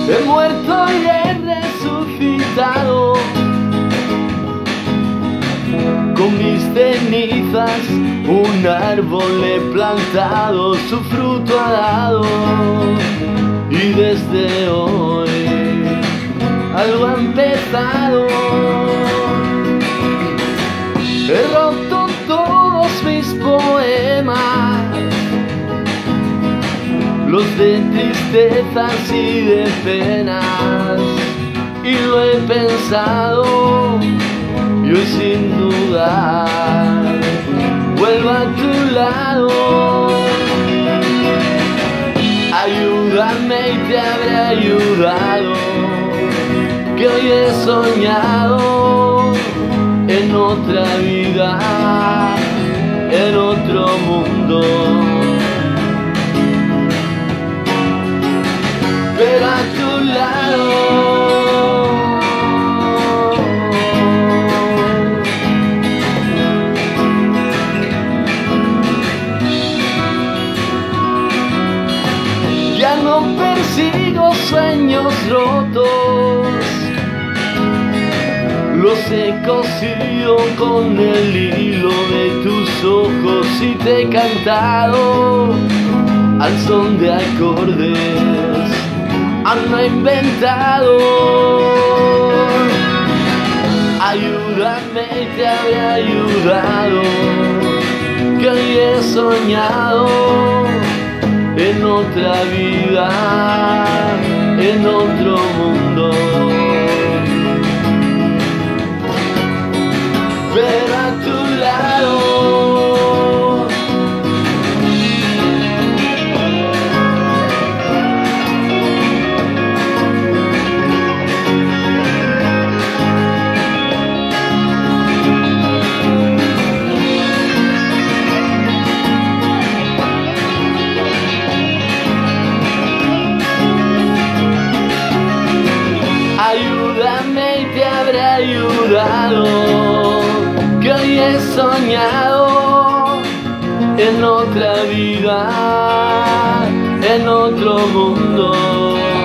He muerto y he resucitado, con mis cenizas un árbol he plantado, su fruto ha dado, y desde hoy algo ha empezado. He roto todos mis poemas, los de tristezas y de penas, y lo he pensado, y hoy sin dudar vuelvo a tu lado. Ayúdame y te habré ayudado, que hoy he soñado en otra vida, en otro mundo. Pero a tu lado. Ya no persigo sueños rotos, los he cosido con el hilo de tus ojos y te he cantado al son de acordes, aún no he inventado. Ayúdame y te habré ayudado, que hoy he soñado en otra vida, en otro mundo. Pero a tu lado. Ayúdame y te habré ayudado, que hoy he soñado en otra vida, en otro mundo.